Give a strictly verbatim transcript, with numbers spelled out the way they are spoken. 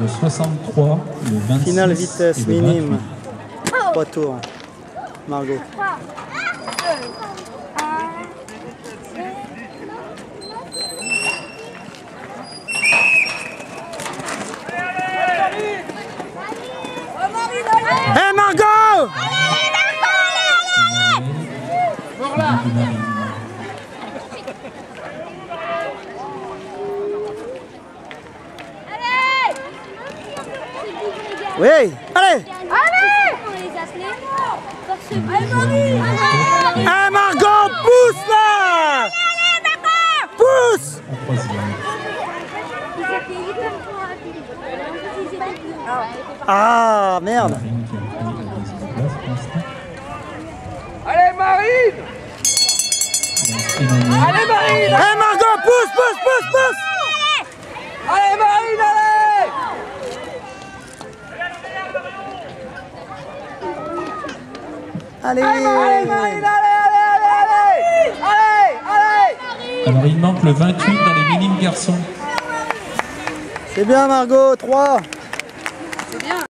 le soixante-trois, le vingt-six. Finale vitesse et le minime. vingt-huit. Trois tours. Margot. Hé hey Margot! Oui, allez! Allez! Hé Margot, pousse là! Pousse! Ah merde! Allez Marine! Allez Marine! Hé Margot, pousse, pousse, pousse, pousse! Allez Marine, allez! Allez! Allez Marine, allez, allez, allez, allez! Allez, allez! Alors il manque le vingt-huit dans les minimes garçons. C'est bien Margot, trois.